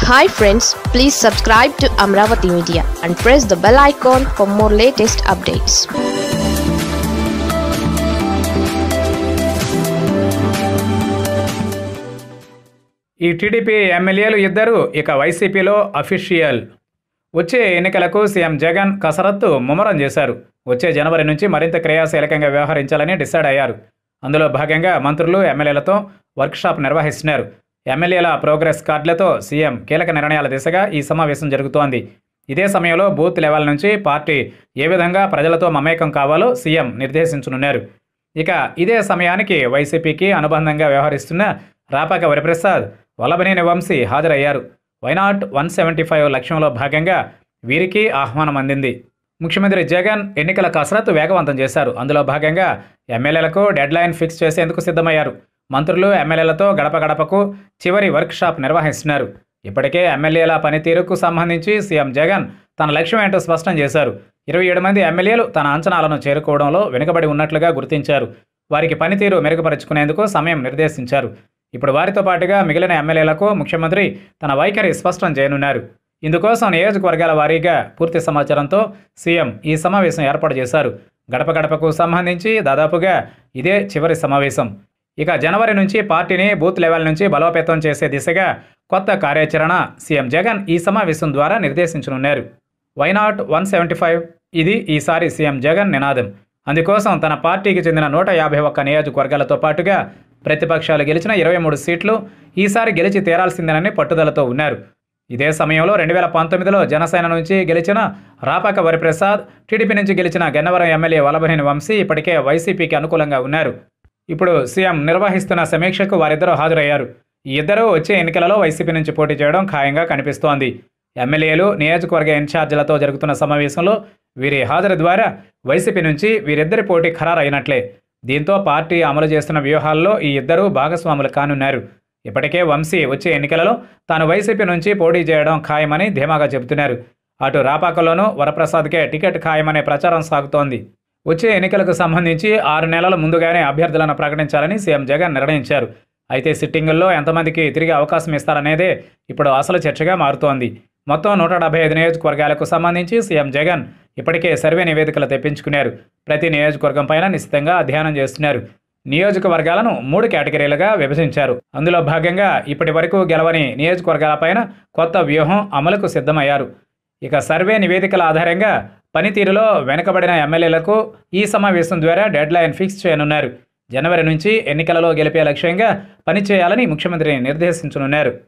Hi friends, please subscribe to Amaravathi Media and press the bell icon for more latest updates. ఈ టీడీపీ ఎమ్మెల్యేలు ఇద్దరు ఇక వైసీపీలో official. వచ్చే ఎన్నికలకు సీఎం జగన్ కసరత్తు ముమ్మరం చేశారు. వచ్చే జనవరి నుంచి మరింత క్రియాశీలకంగా వ్యవహరించాలని డిసైడ్ అయ్యారు. అందులో భాగంగా మంత్రులు ఎమ్మెల్యేలతో వర్క్షాప్ నిర్వహిస్తున్నారు. ఎమ్మెల్యేల ప్రోగ్రెస్ కార్డులతో సీఎం కీలక నిర్ణయాల దిశగా ఈ సమావేశం జరుగుతోంది. ఇదే సమయంలో బూత్ లెవెల్ నుంచి పార్టీ ఏ విధంగా ప్రజలతో మమేకం కావాలో సీఎం నిర్దేశించనున్నారు. ఇక ఇదే సమయానికి వైసీపీకి అనుబంధంగా వ్యవహరిస్తున్న రాపాక వరప్రసాద్, వల్లభనేని వంశీ హాజరయ్యారు. వైనాట్ 175 లక్ష్యంలో భాగంగా వీరికి ఆహ్వానం అందింది. ముఖ్యమంత్రి జగన్ ఎన్నికల కసరత్తు వేగవంతం చేశారు. అందులో భాగంగా ఎమ్మెల్యేలకు డెడ్ లైన్ ఫిక్స్ చేసేందుకు సిద్ధమయ్యారు. మంత్రులు ఎమ్మెల్యేలతో గడప గడపకు చివరి వర్క్షాప్ నిర్వహిస్తున్నారు. ఇప్పటికే ఎమ్మెల్యేల పనితీరుకు సంబంధించి సీఎం జగన్ తన లక్ష్యం ఏంటో స్పష్టం చేశారు. 27 మంది ఎమ్మెల్యేలు తన అంచనాలను చేరుకోవడంలో వెనుకబడి ఉన్నట్లుగా గుర్తించారు. వారికి పనితీరు మెరుగుపరుచుకునేందుకు సమయం నిర్దేశించారు. ఇప్పుడు వారితో పాటుగా మిగిలిన ఎమ్మెల్యేలకు ముఖ్యమంత్రి తన వైఖరి స్పష్టం చేయనున్నారు. ఇందుకోసం నియోజకవర్గాల వారీగా పూర్తి సమాచారంతో సీఎం ఈ సమావేశం ఏర్పాటు చేశారు. గడప గడపకు సంబంధించి దాదాపుగా ఇదే చివరి సమావేశం. ఇక జనవరి నుంచి పార్టీని బూత్ లెవెల్ నుంచి బలోపేతం చేసే దిశగా కొత్త కార్యాచరణ సీఎం జగన్ ఈ సమావేశం ద్వారా నిర్దేశించనున్నారు. వైనాట్ 175 ఇది ఈసారి సీఎం జగన్ నినాదం. అందుకోసం తన పార్టీకి చెందిన 151 నియోజకవర్గాలతో పాటుగా ప్రతిపక్షాలు గెలిచిన 23 సీట్లు ఈసారి గెలిచి తీరాల్సిందేనని పట్టుదలతో ఉన్నారు. ఇదే సమయంలో 2019లో జనసేన నుంచి గెలిచిన రాపాక వరప్రసాద్, టీడీపీ నుంచి గెలిచిన గన్నవరం ఎమ్మెల్యే వల్లభనేని వంశీ ఇప్పటికే వైసీపీకి అనుకూలంగా ఉన్నారు. ఇప్పుడు సీఎం నిర్వహిస్తున్న సమీక్షకు వారిద్దరూ హాజరయ్యారు. ఈ ఇద్దరూ వచ్చే ఎన్నికలలో వైసీపీ నుంచి పోటీ చేయడం ఖాయంగా కనిపిస్తోంది. ఎమ్మెల్యేలు, నియోజకవర్గ ఇన్ఛార్జీలతో జరుగుతున్న సమావేశంలో వీరి హాజరు ద్వారా వైసీపీ నుంచి వీరిద్దరి పోటీ ఖరారైనట్లే. దీంతో పార్టీ అమలు చేస్తున్న వ్యూహాల్లో ఈ ఇద్దరూ భాగస్వాములు కానున్నారు. ఇప్పటికే వంశీ వచ్చే ఎన్నికలలో తాను వైసీపీ నుంచి పోటీ చేయడం ఖాయమని ధీమాగా చెబుతున్నారు. అటు రాపాకలోనూ వరప్రసాద్కే టికెట్ ఖాయమనే ప్రచారం సాగుతోంది. వచ్చే ఎన్నికలకు సంబంధించి 6 నెలల ముందుగానే అభ్యర్థులను ప్రకటించాలని సీఎం జగన్ నిర్ణయించారు. అయితే సిట్టింగుల్లో ఎంతమందికి తిరిగి అవకాశం ఇస్తారనేదే ఇప్పుడు అసలు చర్చగా మారుతోంది. మొత్తం 175 నియోజకవర్గాలకు సంబంధించి సీఎం జగన్ ఇప్పటికే సర్వే నివేదికలు తెప్పించుకున్నారు. ప్రతి నియోజకవర్గం పైన నిశ్చితంగా అధ్యయనం చేస్తున్నారు. నియోజకవర్గాలను 3 కేటగిరీలుగా విభజించారు. అందులో భాగంగా ఇప్పటి వరకు గెలవని నియోజకవర్గాలపైన కొత్త వ్యూహం అమలుకు సిద్ధమయ్యారు. ఇక సర్వే నివేదికల ఆధారంగా పనితీరులో వెనుకబడిన ఎమ్మెల్యేలకు ఈ సమావేశం ద్వారా డెడ్ లైన్ ఫిక్స్ చేయనున్నారు. జనవరి నుంచి ఎన్నికలలో గెలిపే లక్ష్యంగా పనిచేయాలని ముఖ్యమంత్రి నిర్దేశించనున్నారు.